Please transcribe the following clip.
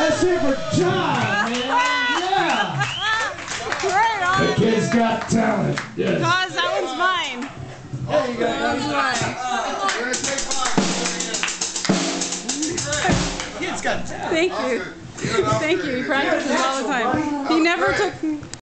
Let's hear for John, man. Yeah. Right on. The kid's got talent. Yes. Coz, that one's mine. There you go. That one's mine. Kid's got talent. Thank you. Thank you. He practices all the time. He never took